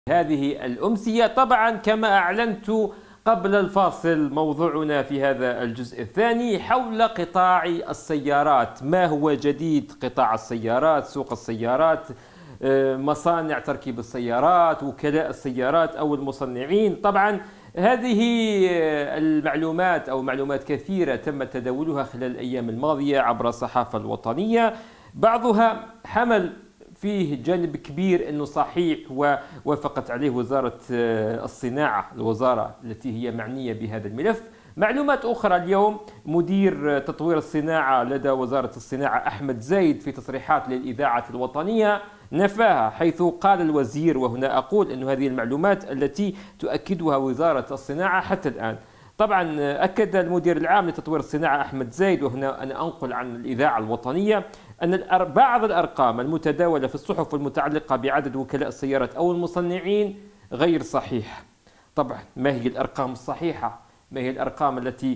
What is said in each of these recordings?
هذه الأمسية. طبعا كما أعلنت قبل الفاصل، موضوعنا في هذا الجزء الثاني حول قطاع السيارات. ما هو جديد قطاع السيارات، سوق السيارات، مصانع تركيب السيارات، وكلاء السيارات أو المصنعين. طبعا هذه المعلومات أو معلومات كثيرة تم تداولها خلال الأيام الماضية عبر الصحافة الوطنية، بعضها حمل فيه جانب كبير أنه صحيح ووافقت عليه وزارة الصناعة، الوزارة التي هي معنية بهذا الملف. معلومات أخرى اليوم مدير تطوير الصناعة لدى وزارة الصناعة أحمد زايد في تصريحات للإذاعة الوطنية نفاها، حيث قال الوزير، وهنا أقول أن هذه المعلومات التي تؤكدها وزارة الصناعة حتى الآن. طبعا أكد المدير العام لتطوير الصناعة أحمد زايد، وهنا أنا أنقل عن الإذاعة الوطنية، أن بعض الأرقام المتداولة في الصحف المتعلقة بعدد وكلاء السيارات أو المصنعين غير صحيحة. طبعا ما هي الأرقام الصحيحة؟ ما هي الأرقام التي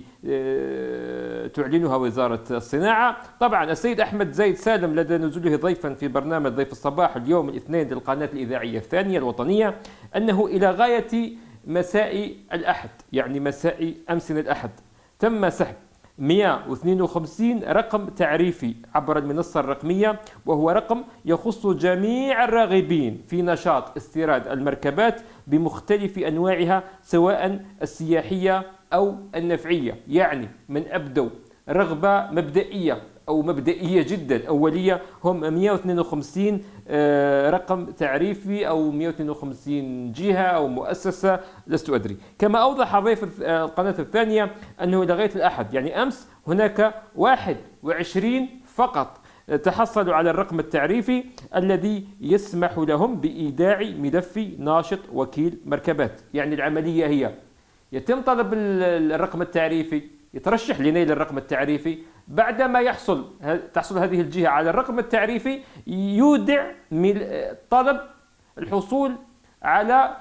تعلنها وزارة الصناعة؟ طبعا السيد أحمد زايد سالم لدى نزوله ضيفا في برنامج ضيف الصباح اليوم الاثنين للقناة الإذاعية الثانية الوطنية، أنه إلى غاية مساء الأحد، يعني مساء أمس الأحد، تم سحب 152 رقم تعريفي عبر المنصة الرقمية، وهو رقم يخص جميع الراغبين في نشاط استيراد المركبات بمختلف أنواعها، سواء السياحية أو النفعية. يعني من أبدوا رغبة مبدئية أو مبدئية جدا أولية هم 152 رقم تعريفي أو 152 جهة أو مؤسسة، لست أدري. كما أوضح ضيف القناة الثانية أنه إلى غاية الأحد، يعني أمس، هناك 21 فقط تحصلوا على الرقم التعريفي الذي يسمح لهم بإيداع ملف ناشط وكيل مركبات. يعني العملية هي يتم طلب الرقم التعريفي، يترشح لنيل الرقم التعريفي، بعدما تحصل هذه الجهة على الرقم التعريفي يودع طلب الحصول على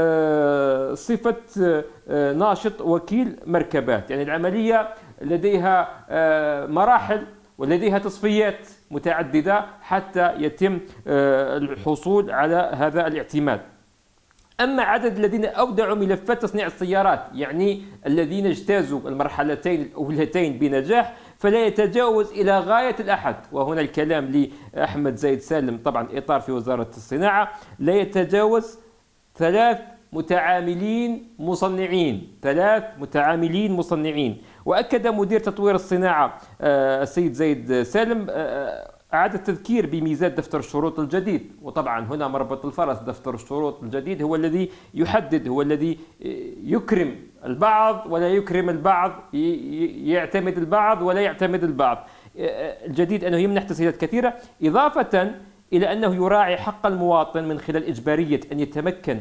صفة ناشط وكيل مركبات. يعني العملية لديها مراحل ولديها تصفيات متعددة حتى يتم الحصول على هذا الاعتماد. أما عدد الذين أودعوا ملفات تصنيع السيارات، يعني الذين اجتازوا المرحلتين الأولتين بنجاح، فلا يتجاوز إلى غاية الأحد، وهنا الكلام لأحمد زايد سالم طبعا إطار في وزارة الصناعة، لا يتجاوز 3 متعاملين مصنعين، 3 متعاملين مصنعين. وأكد مدير تطوير الصناعة السيد زايد سالم أعاد التذكير بميزات دفتر الشروط الجديد. وطبعا هنا مربط الفرس، دفتر الشروط الجديد هو الذي يحدد، هو الذي يكرم البعض ولا يكرم البعض، يعتمد البعض ولا يعتمد البعض. الجديد أنه يمنح تسهيلات كثيرة، إضافة إلى أنه يراعي حق المواطن من خلال إجبارية أن يتمكن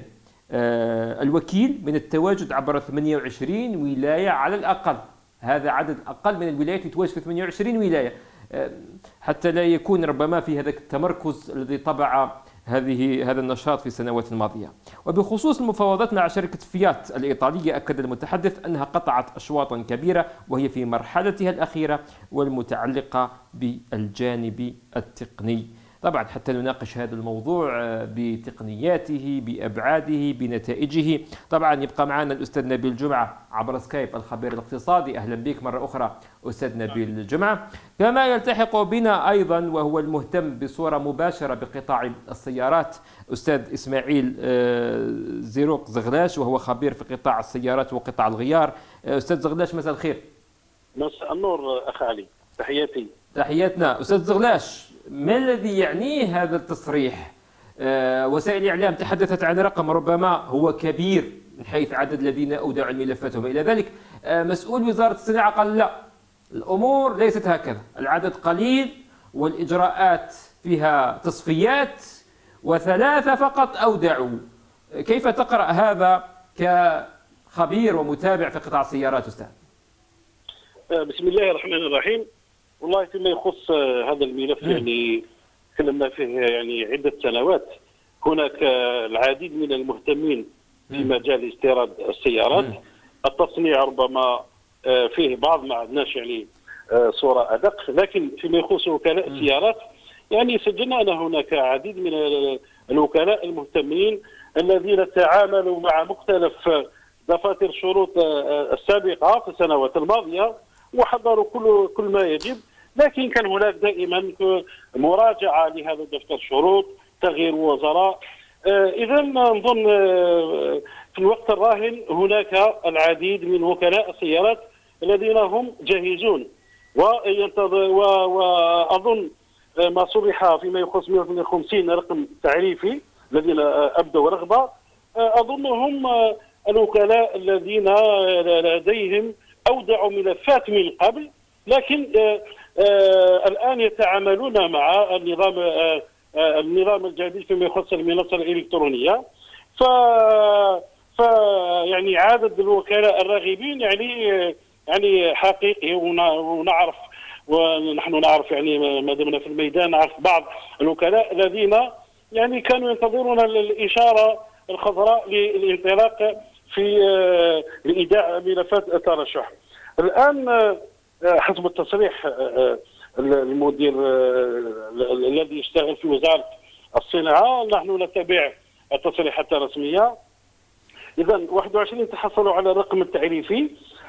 الوكيل من التواجد عبر 28 ولاية على الأقل. هذا عدد أقل من الولايات يتواجد في 28 ولاية، حتى لا يكون ربما في هذا التمركز الذي طبع هذا النشاط في السنوات الماضية. وبخصوص المفاوضات مع شركة فيات الإيطالية، أكد المتحدث أنها قطعت أشواطا كبيرة وهي في مرحلتها الأخيرة والمتعلقة بالجانب التقني. طبعا حتى نناقش هذا الموضوع بتقنياته، بأبعاده، بنتائجه. طبعا يبقى معنا الأستاذ نبيل جمعة عبر سكايب، الخبير الاقتصادي. أهلا بك مرة أخرى أستاذ نبيل جمعة. كما يلتحق بنا أيضا وهو المهتم بصورة مباشرة بقطاع السيارات أستاذ إسماعيل زيروق زغلاش، وهو خبير في قطاع السيارات وقطاع الغيار. أستاذ زغلاش مساء الخير. مساء النور أخ علي، تحياتي. تحياتنا. أستاذ زغلاش، ما الذي يعنيه هذا التصريح؟ وسائل الإعلام تحدثت عن رقم ربما هو كبير من حيث عدد الذين أودعوا الملفات وما إلى ذلك. مسؤول وزارة الصناعة قال لا، الأمور ليست هكذا، العدد قليل والإجراءات فيها تصفيات و3 فقط أودعوا. كيف تقرأ هذا كخبير ومتابع في قطاع السيارات أستاذ؟ بسم الله الرحمن الرحيم. والله فيما يخص هذا الملف يعني تكلمنا فيه يعني عدة سنوات. هناك العديد من المهتمين في مجال استيراد السيارات. التصنيع ربما فيه بعض ما عندناش يعني صورة أدق، لكن فيما يخص وكلاء السيارات يعني سجلنا أن هناك عديد من الوكلاء المهتمين الذين تعاملوا مع مختلف دفاتر الشروط السابقة في السنوات الماضية وحضروا كل ما يجب، لكن كان هناك دائما مراجعة لهذا دفتر الشروط، تغيير وزراء. إذا نظن في الوقت الراهن هناك العديد من وكلاء السيارات الذين هم جاهزون وأظن ما صرح فيما يخص 152 رقم تعريفي الذين أبدوا رغبة، أظن هم الوكلاء الذين لديهم أودعوا ملفات من قبل، لكن الآن يتعاملون مع النظام الجديد فيما يخص المنصة الإلكترونية. يعني عدد الوكلاء الراغبين يعني حقيقي، ونعرف ونحن نعرف يعني ما دمنا في الميدان نعرف بعض الوكلاء الذين يعني كانوا ينتظرون الإشارة الخضراء للانطلاق في لإيداع ملفات الترشح. الآن حسب التصريح المدير الذي يشتغل في وزارة الصناعة، نحن نتبع التصريحات الرسمية. إذا 21 تحصلوا على الرقم التعريفي،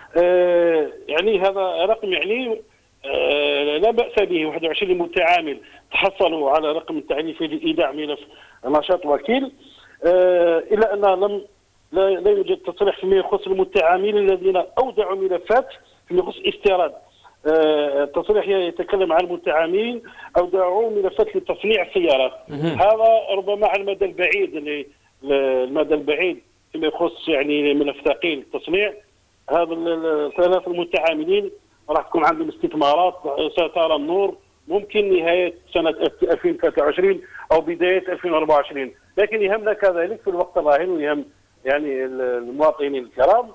يعني هذا رقم يعني لا بأس به. 21 متعامل تحصلوا على رقم التعريفي لإيداع ملف نشاط وكيل، إلا أن لا يوجد تصريح فيما يخص المتعاملين الذين أودعوا ملفات فيما يخص استيراد. التصريح يتكلم عن المتعاملين أودعوا ملفات لتصنيع السيارات. هذا ربما على المدى البعيد، المدى البعيد فيما يخص يعني ملف ثقيل التصنيع. هذا الثلاث المتعاملين راح تكون عندهم استثمارات سترى النور ممكن نهاية سنة 2023 أو بداية 2024، لكن يهمنا كذلك في الوقت الراهن ويهم يعني المواطنين الكرام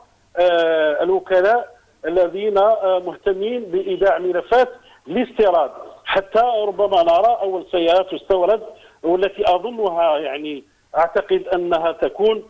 الوكلاء الذين مهتمين بإيداع ملفات الاستيراد، حتى ربما نرى أول سيارات تستورد والتي أظنها يعني أعتقد أنها تكون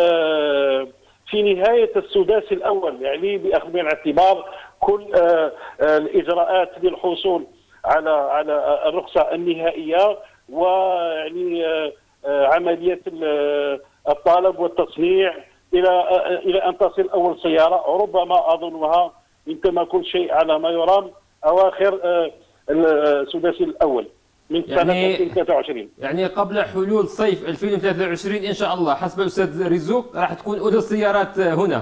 في نهاية السداس الأول، يعني بأخذ بعين الاعتبار كل الإجراءات للحصول على الرخصة النهائية ويعني عملية الطلب والتصنيع إلى أن تصل أول سيارة، ربما أظنها إن كما كل شيء على ما يرام أواخر السداس الأول من سنة 2023. يعني قبل حلول صيف 2023 إن شاء الله حسب الأستاذ رزوق راح تكون أولى السيارات هنا.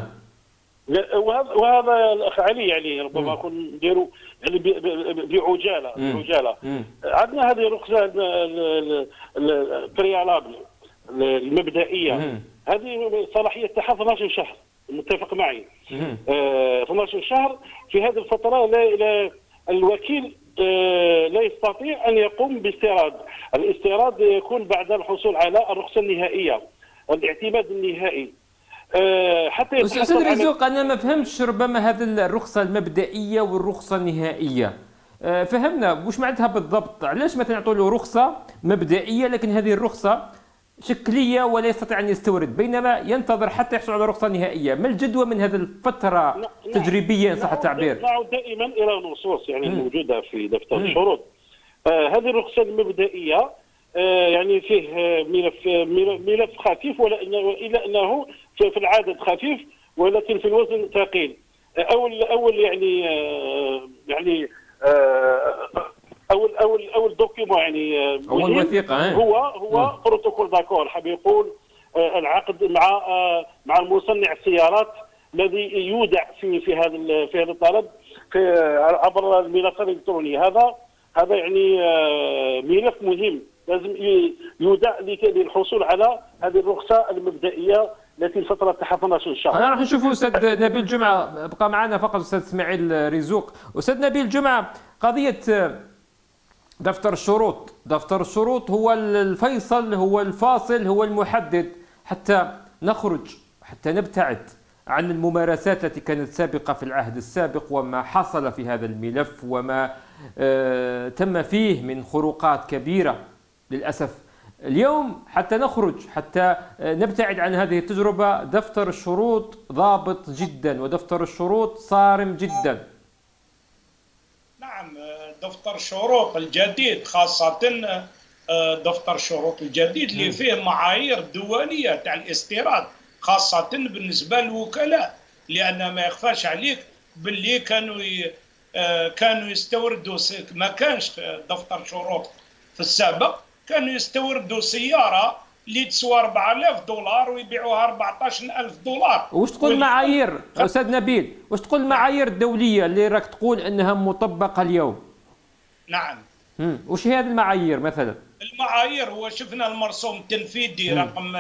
وهذا الأخ علي يعني ربما نكون نديروا يعني بعجالة. عندنا هذه الرخصة البريالابل المبدئية، هذه صلاحية تحت 12 شهر، متفق معي. 12 شهر. في هذه الفترة الوكيل لا يستطيع أن يقوم باستيراد. الاستيراد يكون بعد الحصول على الرخصة النهائية، الاعتماد النهائي. حتى أستاذ رزوق أنا ما فهمتش ربما هذه الرخصة المبدئية والرخصة النهائية، فهمنا وش معناتها بالضبط؟ علاش مثلا يعطوا له رخصة مبدئية لكن هذه الرخصة شكلية ولا يستطيع أن يستورد، بينما ينتظر حتى يحصل على رخصة نهائية؟ ما الجدوى من هذه الفترة التجريبية إن صح التعبير؟ نعود دائما إلى النصوص يعني الموجودة في دفتر الشروط. هذه الرخصة المبدئية يعني فيه ملف خفيف، إلا أنه في العدد خفيف ولكن في الوزن ثقيل. أول يعني اول دوكيومون يعني اول وثيقه هو بروتوكول داكور، حاب يقول العقد مع المصنع السيارات الذي يودع في هذا الطلب عبر المنصه الالكترونيه. هذا يعني ملف مهم لازم يودع للحصول على هذه الرخصه المبدئيه التي الفتره تاعها 12 شهر. انا راح نشوفوا استاذ نبيل جمعه، بقى معنا فقط استاذ اسماعيل رزوق. استاذ نبيل جمعه، قضيه دفتر الشروط، دفتر الشروط هو الفيصل، هو الفاصل، هو المحدد حتى نخرج، حتى نبتعد عن الممارسات التي كانت سابقة في العهد السابق وما حصل في هذا الملف وما تم فيه من خروقات كبيرة للأسف. اليوم حتى نخرج، حتى نبتعد عن هذه التجربة، دفتر الشروط ضابط جدا ودفتر الشروط صارم جدا. نعم، دفتر الشروط الجديد خاصة دفتر الشروط الجديد اللي فيه معايير دوليه تاع الاستيراد، خاصه بالنسبه للوكلاء، لان ما يخفاش عليك باللي كانوا يستوردوا، ما كانش دفتر شروط في السابق، كانوا يستوردوا سياره اللي تسوى 4000 دولار ويبيعوها 14000 دولار. واش تقول المعايير استاذ نبيل؟ واش تقول المعايير الدوليه اللي راك تقول انها مطبقه اليوم؟ نعم. وش هي هذه المعايير مثلا؟ المعايير هو شفنا المرسوم التنفيذي رقم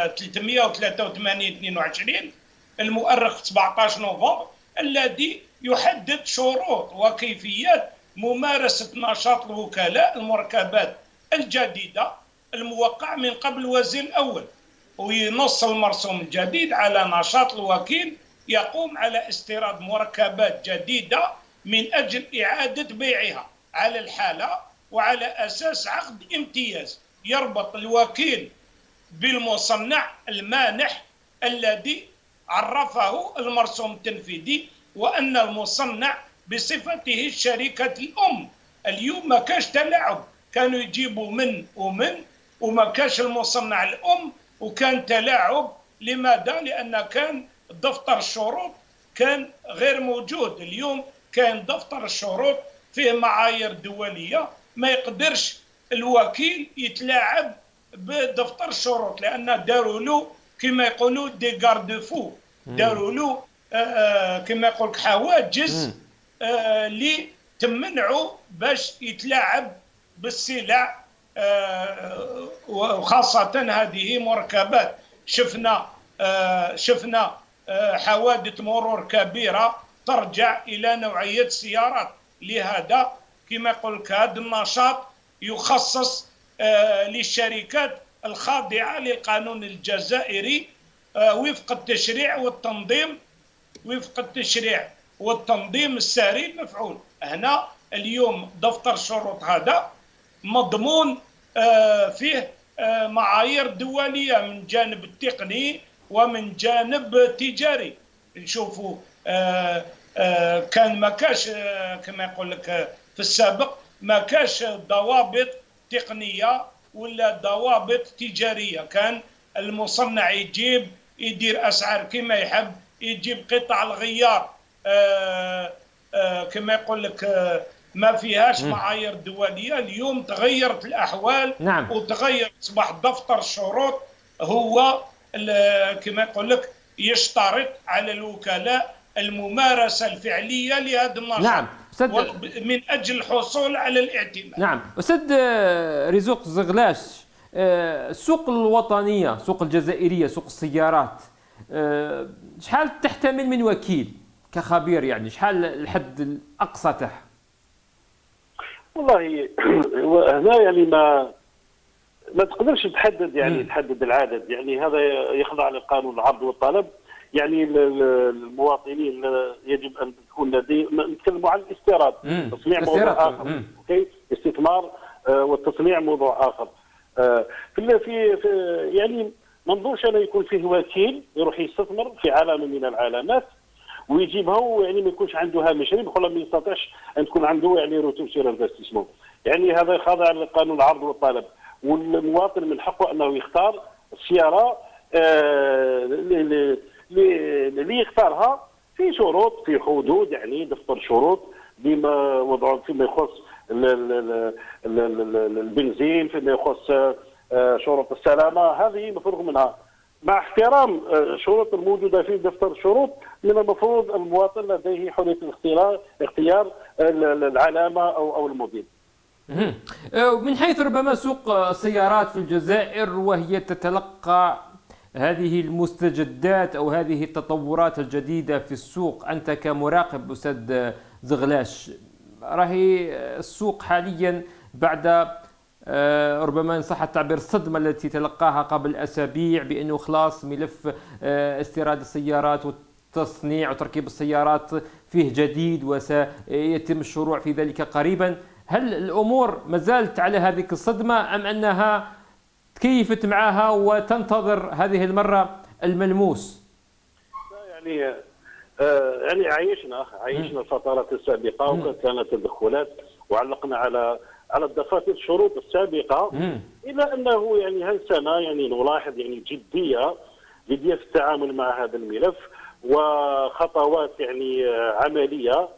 383/22 المؤرخ 17 نوفمبر الذي يحدد شروط وكيفيات ممارسة نشاط الوكلاء المركبات الجديدة الموقع من قبل الوزير الأول، وينص المرسوم الجديد على نشاط الوكيل يقوم على استيراد مركبات جديدة من أجل إعادة بيعها على الحالة وعلى أساس عقد امتياز يربط الوكيل بالمصنع المانح الذي عرفه المرسوم التنفيذي، وأن المصنع بصفته الشركة الأم. اليوم ما كاش تلاعب، كانوا يجيبوا من وما كاش المصنع الأم، وكان تلاعب. لماذا؟ لأن كان دفتر الشروط كان غير موجود. اليوم كان دفتر الشروط فيه معايير دولية، ما يقدرش الوكيل يتلاعب بدفتر الشروط، لأن داروا له كما يقولوا دي غارد فو، داروا له كما يقول حواجز اللي تمنعوا باش يتلاعب بالسلع، وخاصة هذه مركبات. شفنا حوادث مرور كبيرة ترجع إلى نوعية السيارات. لهذا كما يقول لك هذا النشاط يخصص للشركات الخاضعة للقانون الجزائري وفق التشريع والتنظيم الساري المفعول. هنا اليوم دفتر الشروط هذا مضمون فيه معايير دولية من جانب التقني ومن جانب التجاري. نشوفوا كان ما كاش كما يقول لك في السابق ما كاش ضوابط تقنية ولا ضوابط تجارية، كان المصنع يدير أسعار كما يحب، يجيب قطع الغيار كما يقول لك ما فيهاش معايير دولية. اليوم تغيرت الأحوال. نعم. وتغير، أصبح دفتر الشروط هو كما يقول لك يشترط على الوكلاء الممارسة الفعلية لهذا النشاط. نعم. من أجل الحصول على الاعتماد. نعم. أستاذ رزوق زغلاش، السوق الوطنية، السوق الجزائرية، سوق السيارات، شحال تحتمل من وكيل كخبير؟ يعني شحال الحد الأقصى تاعها؟ والله هنا يعني ما تقدرش تحدد، يعني تحدد العدد، يعني هذا يخضع لقانون العرض والطلب. يعني المواطنين يجب ان تكون لديهم، نتكلموا عن الاستيراد، تصنيع موضوع اخر، اوكي، استثمار والتصنيع موضوع اخر. في يعني ما نظنش انه يكون فيه وكيل يروح يستثمر في علامه من العلامات ويجيبها، يعني ما يكونش عنده هامش ربح ولا ما يستطيعش ان تكون عنده يعني روتور سير انفستيسمون. يعني هذا خاضع لقانون العرض والطلب، والمواطن من حقه انه يختار السياره اللي يختارها في شروط، في حدود، يعني دفتر شروط بما وضعوا فيما يخص البنزين، فيما يخص شروط السلامه، هذه مفروغ منها مع احترام الشروط الموجوده في دفتر الشروط. من المفروض المواطن لديه حريه اختيار العلامه او الموديل. من حيث ربما سوق السيارات في الجزائر وهي تتلقى هذه المستجدات أو هذه التطورات الجديدة في السوق، أنت كمراقب أستاذ زغلاش، راهي السوق حاليا بعد ربما إن صح التعبير الصدمة التي تلقاها قبل أسابيع بأنه خلاص ملف استيراد السيارات والتصنيع وتركيب السيارات فيه جديد وسيتم الشروع في ذلك قريبا، هل الأمور ما زالت على هذه الصدمة أم أنها تكيفت معها وتنتظر هذه المرة الملموس؟ يعني عايشنا الفترات السابقة وكانت تدخلات وعلقنا على على الدفاتر الشروط السابقه، الا انه يعني هذه السنه يعني نلاحظ يعني جديه في التعامل مع هذا الملف وخطوات يعني عمليه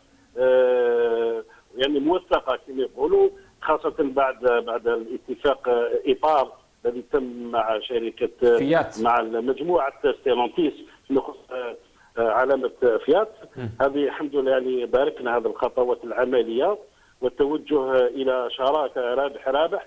يعني موثقه كما يقولوا، خاصه بعد الاتفاق اطار الذي تم مع شركه فيات، مع مجموعه ستيلانتيس نخص علامه فيات. هذه الحمد لله يعني باركنا هذه الخطوات العمليه والتوجه الى شراكه رابح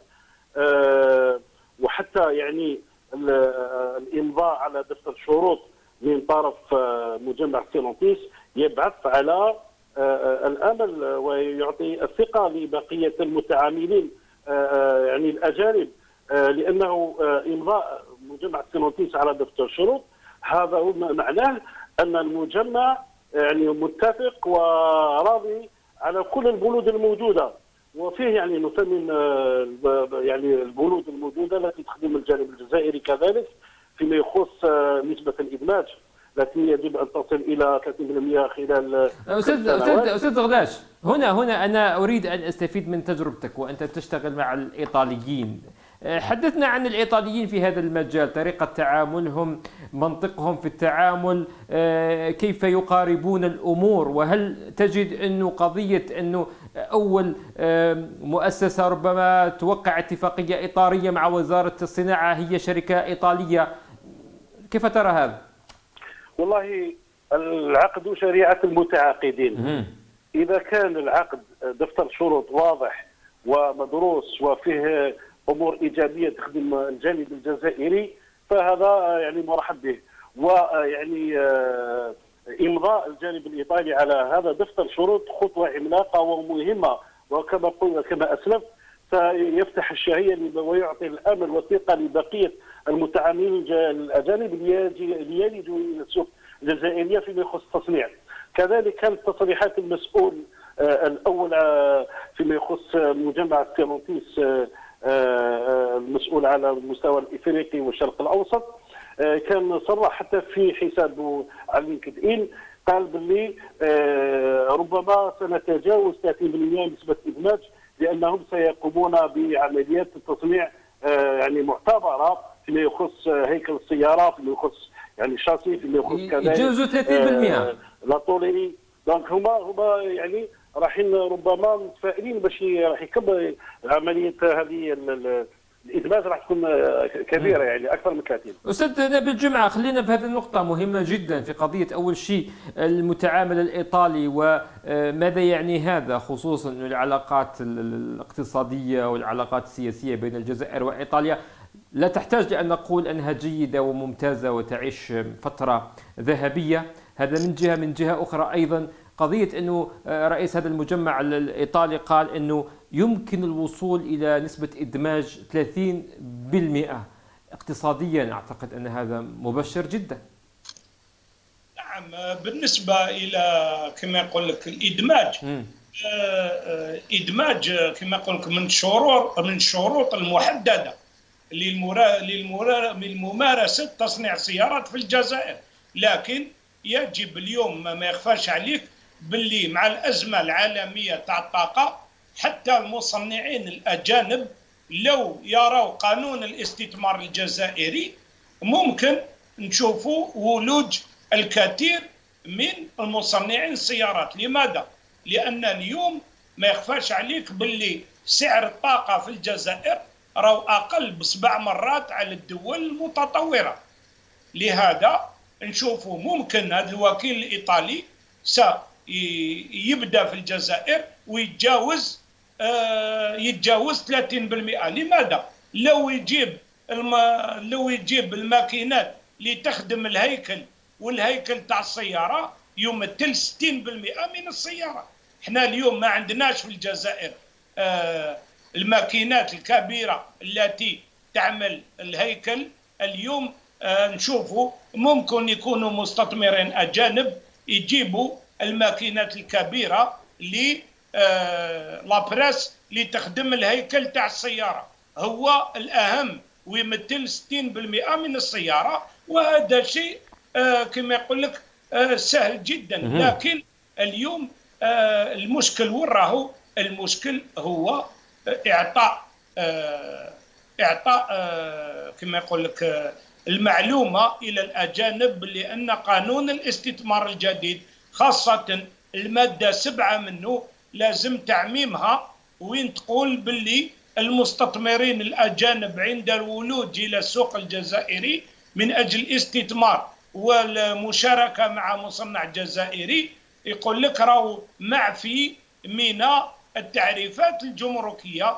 وحتى يعني الامضاء على دفتر شروط من طرف مجمع ستيلانتيس يبعث على الامل ويعطي الثقه لبقيه المتعاملين يعني الاجانب، لانه امضاء مجمع ستيلانتيس على دفتر شروط هذا هو معناه ان المجمع يعني متفق وراضي على كل البنود الموجوده، وفيه يعني نثمن يعني البنود الموجوده التي تخدم الجانب الجزائري كذلك فيما يخص نسبه الادماج التي يجب ان تصل الى 30% خلال استاذ غلاش. هنا انا اريد ان استفيد من تجربتك وانت تشتغل مع الايطاليين. حدثنا عن الإيطاليين في هذا المجال، طريقة تعاملهم، منطقهم في التعامل، كيف يقاربون الأمور، وهل تجد أنه قضية أنه أول مؤسسة ربما توقع اتفاقية إطارية مع وزارة الصناعة هي شركة إيطالية، كيف ترى هذا؟ والله العقد شريعة المتعاقدين. إذا كان العقد دفتر شروط واضح ومدروس وفيه امور ايجابيه تخدم الجانب الجزائري فهذا يعني مرحب به، ويعني امضاء الجانب الايطالي على هذا دفتر شروط خطوه عملاقه ومهمه، وكما قلنا كما اسلفت سيفتح الشهيه ويعطي الامل والثقه لبقيه المتعاملين الاجانب اللي يلجوا الى السوق الجزائريه فيما يخص التصنيع. كذلك كانت تصريحات المسؤول الاول فيما يخص مجمع ستيلانتيس المسؤول على المستوى الافريقي والشرق الاوسط، كان صرح حتى في حسابه على لينكد ان قال باللي ربما سنتجاوز 30% نسبه ادماج لانهم سيقومون بعمليات التصنيع يعني معتبره فيما يخص هيكل السياره، فيما يخص يعني الشاسي، فيما يخص كذلك يتجاوزوا 30%. لا طولي. دونك هما يعني رايحين ربما متفائلين باش راح يكبر عمليه هذه الادماج راح تكون كبيره يعني اكثر من 30. استاذ نبيل جمعه، خلينا في هذه النقطه مهمه جدا في قضيه اول شيء المتعامل الايطالي وماذا يعني هذا، خصوصا انه العلاقات الاقتصاديه والعلاقات السياسيه بين الجزائر وايطاليا لا تحتاج لان نقول انها جيده وممتازه وتعيش فتره ذهبيه. هذا من جهه، من جهه اخرى ايضا قضية أنه رئيس هذا المجمع الإيطالي قال أنه يمكن الوصول إلى نسبة إدماج 30% اقتصاديا. أعتقد أن هذا مبشر جدا. نعم، بالنسبة إلى كما يقول لك الإدماج، إدماج كما يقول لك من الشروط المحددة للممارسة تصنيع سيارات في الجزائر، لكن يجب اليوم ما يخفاش عليك باللي مع الأزمة العالمية تاع الطاقة حتى المصنعين الأجانب لو يروا قانون الاستثمار الجزائري ممكن نشوفوا ولوج الكثير من المصنعين السيارات. لماذا؟ لأن اليوم ما يخفاش عليك باللي سعر الطاقة في الجزائر راهو أقل ب7 مرات على الدول المتطورة. لهذا نشوفوا ممكن هذا الوكيل الإيطالي سيبدأ في الجزائر ويتجاوز 30%. لماذا؟ لو يجيب الماكينات اللي تخدم الهيكل، والهيكل تاع السيارة يمثل 60% من السيارة. احنا اليوم ما عندناش في الجزائر الماكينات الكبيرة التي تعمل الهيكل. اليوم نشوفوا ممكن يكونوا مستثمرين أجانب يجيبوا الماكينات الكبيرة لابريس اللي تخدم الهيكل تاع السيارة، هو الأهم ويمثل 60% من السيارة. وهذا شيء كما يقول لك سهل جدا. لكن اليوم المشكل وين راهو؟ المشكل هو اعطاء اعطاء كما يقول لك المعلومه الى الاجانب، لان قانون الاستثمار الجديد خاصه الماده 7 منه لازم تعميمها، وين تقول باللي المستثمرين الاجانب عند الولوج الى السوق الجزائري من اجل الاستثمار والمشاركه مع مصنع جزائري، يقول لك راهو معفي من التعريفات الجمركيه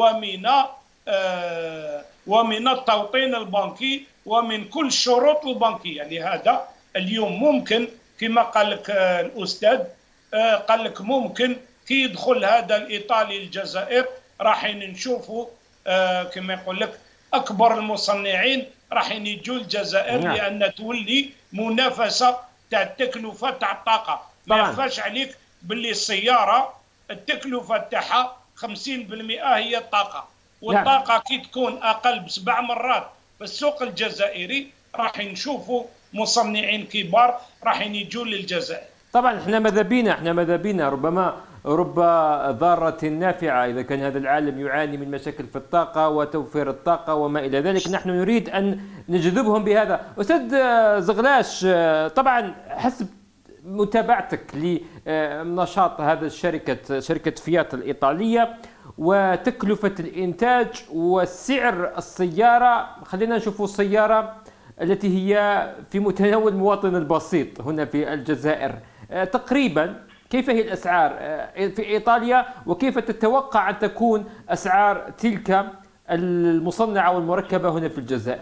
ومن التوطين البنكي ومن كل الشروط البنكيه. لهذا اليوم ممكن كما قال لك الاستاذ، قال لك ممكن كي يدخل هذا الايطالي الجزائر راح نشوفوا كما يقول لك اكبر المصنعين راح يجوا الجزائر، لان تولي منافسه تاع التكلفه تاع الطاقه. ما يخفاش عليك باللي السياره التكلفه تاعها 50% هي الطاقه، والطاقه كي تكون اقل ب7 مرات في السوق الجزائري راح نشوفوا مصنعين كبار راح يجوا للجزائر. طبعا احنا ماذا بينا رب ضارة نافعة إذا كان هذا العالم يعاني من مشاكل في الطاقة وتوفير الطاقة وما إلى ذلك. نحن نريد أن نجذبهم بهذا. أستاذ زغلاش، طبعا حسب متابعتك لنشاط هذا شركة فيات الإيطالية وتكلفة الإنتاج وسعر السيارة، خلينا نشوف السيارة التي هي في متناول المواطن البسيط هنا في الجزائر، تقريبا كيف هي الأسعار في إيطاليا وكيف تتوقع أن تكون أسعار تلك المصنعة والمركبة هنا في الجزائر؟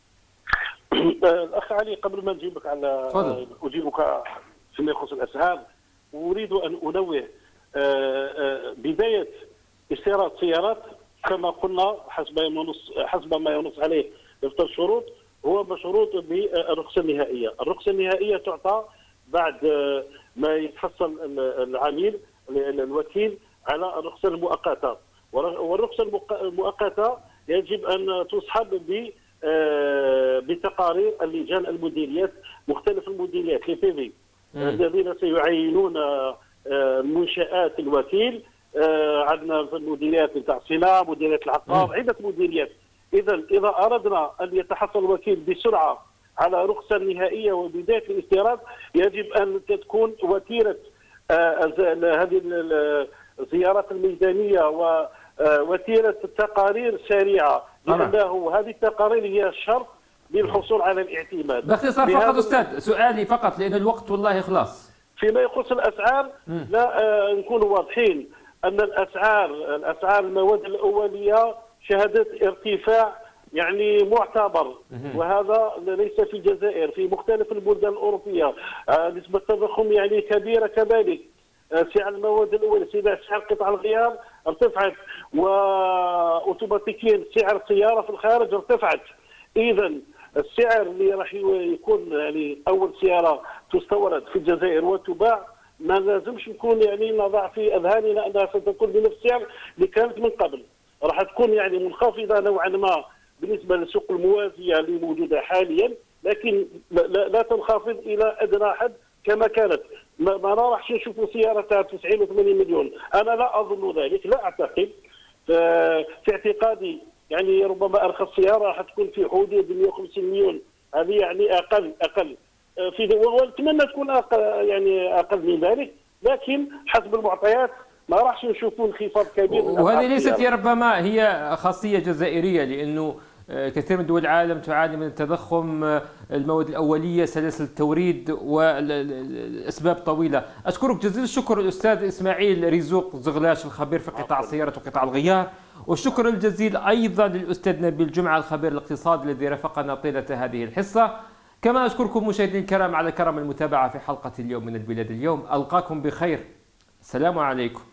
الأخ علي، قبل ما نجيبك أجيبك فيما يخص الأسعار، أريد أن أنوه بداية استيراد سيارات كما قلنا حسب ما ينص عليه دفتر الشروط هو مشروط بالرخصة النهائية. الرخصة النهائية تعطى بعد ما يتحصل العميل الوكيل على الرخصة المؤقتة، والرخصة المؤقتة يجب أن تصحب بتقارير اللجان المديريات، مختلف المديريات لي في الذين سيعينون منشآت الوكيل. عندنا في المديريات نتاع الصناعة، مديريات العقار، عدة مديريات. إذا أردنا أن يتحصل الوكيل بسرعة على رخصة نهائية وبداية الاستيراد، يجب أن تكون وتيرة هذه الزيارات الميدانية ووتيرة التقارير سريعة، لأنه هذه التقارير هي الشرط للحصول على الاعتماد. باختصار فقط أستاذ، سؤالي فقط لأن الوقت والله خلاص. فيما يخص الأسعار لا نكون واضحين أن الأسعار المواد الأولية شهدت ارتفاع يعني معتبر، وهذا ليس في الجزائر، في مختلف البلدان الأوروبية نسبة التضخم يعني كبيرة كذلك. سعر المواد الأولية، سعر قطع الغيار ارتفعت، وأوتوماتيكيا سعر السيارة في الخارج ارتفعت. إذا السعر اللي راح يكون يعني أول سيارة تستورد في الجزائر وتباع ما لازمش نكون يعني نضع في أذهاننا أنها ستكون بنفس السعر اللي كانت من قبل، راح تكون يعني منخفضة نوعا ما بالنسبة للسوق الموازية اللي موجودة حاليا، لكن لا تنخفض إلى أدنى حد كما كانت. ما راح نشوفوا سيارة 90 و 80 مليون، أنا لا أظن ذلك، لا أعتقد. في اعتقادي يعني ربما أرخص سيارة راح تكون في حدود 150 مليون، هذه يعني أقل ونتمنى تكون أقل من ذلك، لكن حسب المعطيات ما راحش نشوفوا انخفاض كبير. وهذه ليست ربما هي خاصية جزائرية، لأنه كثير من دول العالم تعاني من التضخم، المواد الأولية، سلاسل التوريد والأسباب طويلة. أشكرك جزيل الشكر الأستاذ إسماعيل رزوق زغلاش الخبير في قطاع السيارات وقطاع الغيار، والشكر الجزيل أيضا للأستاذ نبيل جمعة الخبير الاقتصادي الذي رافقنا طيلة هذه الحصة. كما أشكركم مشاهدينا الكرام على كرم المتابعة في حلقة اليوم من البلاد اليوم. ألقاكم بخير، السلام عليكم.